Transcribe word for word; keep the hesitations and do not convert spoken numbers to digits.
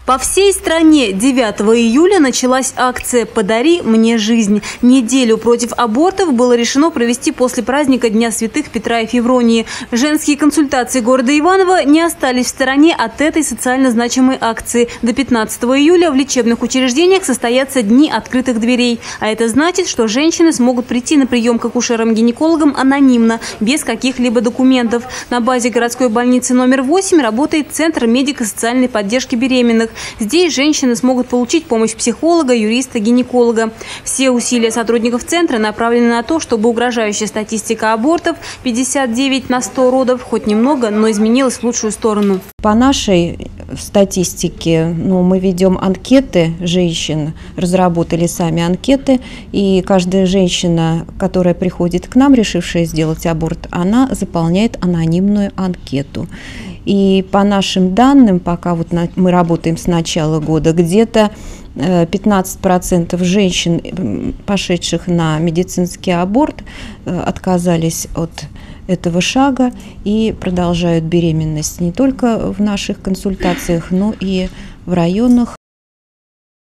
По всей стране девятого июля началась акция «Подари мне жизнь». Неделю против абортов было решено провести после праздника Дня святых Петра и Февронии. Женские консультации города Иваново не остались в стороне от этой социально значимой акции. До пятнадцатого июля в лечебных учреждениях состоятся дни открытых дверей. А это значит, что женщины смогут прийти на прием к акушерам-гинекологам анонимно, без каких-либо документов. На базе городской больницы номер восемь работает Центр медико-социальной поддержки беременных. Здесь женщины смогут получить помощь психолога, юриста, гинеколога. Все усилия сотрудников центра направлены на то, чтобы угрожающая статистика абортов пятьдесят девять на сто родов хоть немного, но изменилась в лучшую сторону. По нашей статистике, ну, мы ведем анкеты женщин, разработали сами анкеты, и каждая женщина, которая приходит к нам, решившая сделать аборт, она заполняет анонимную анкету. И по нашим данным, пока вот мы работаем с начала года, где-то пятнадцать процентов женщин, пошедших на медицинский аборт, отказались от этого шага и продолжают беременность не только в наших консультациях, но и в районах.